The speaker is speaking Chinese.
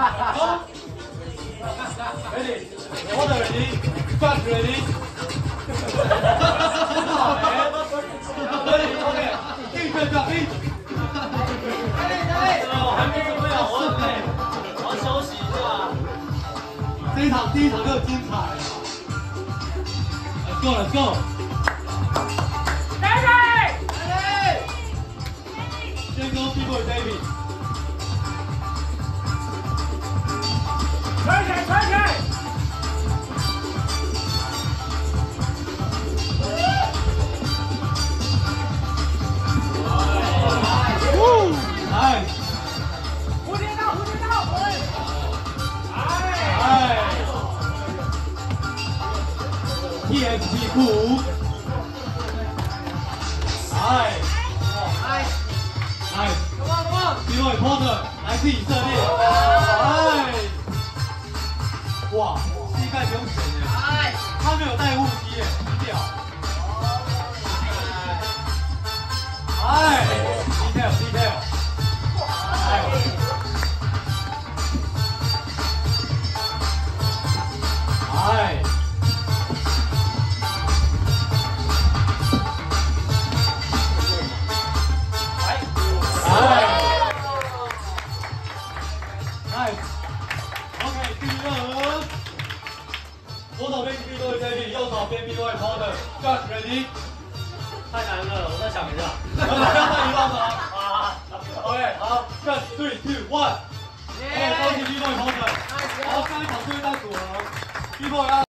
Ready? Water ready? Gun ready? Ready? OK。一分钟，一。我还没怎么样，我很累，我要休息一下。这一场第一场就精彩。Let's go, let's go. Ready? Ready. 先攻 B-boy David。 传开！传开！哎！蝴蝶刀！蝴蝶刀！哎！TXT 酷！哎！哎！哎 ！Come on, come on！ B-boy Porter 来自以色列。哎！ 哇，膝盖不用钱耶！哎，他没有带护膝耶，低调。哎 ，detail detail。哎，哎，哎，哎 ，OK， 第二。 左手边 B-boy David， 右手边 B-boy Porter。Just ready？ 太难了，我再想一下。不要再遗忘了啊 ！OK， 好 ，Just 3, 2, 1。恭喜 B-boy Porter。好，下一场最后一单组合 ，B-boy 要。